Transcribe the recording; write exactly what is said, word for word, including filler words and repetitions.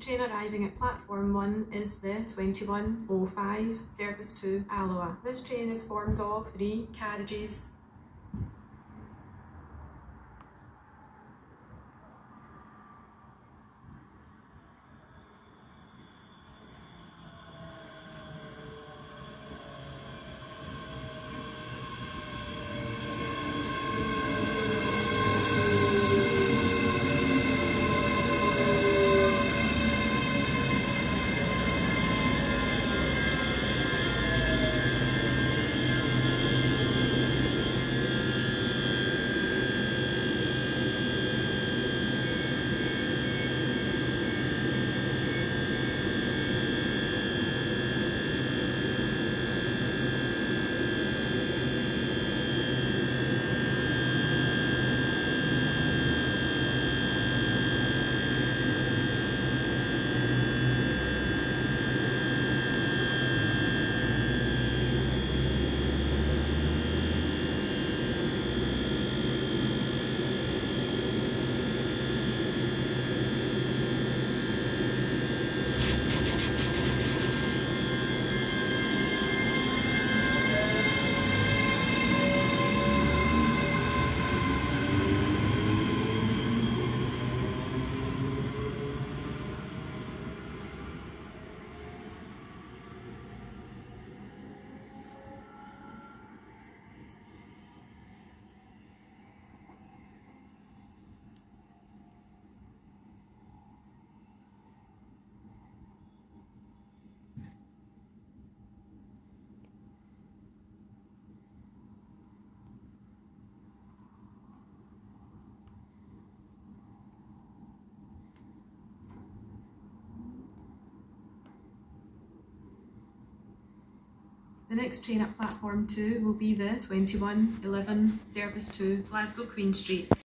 train arriving at platform one is the twenty-one oh five service to Alloa. This train is formed of three carriages. The next train at platform two will be the twenty-one eleven service to Glasgow Queen Street.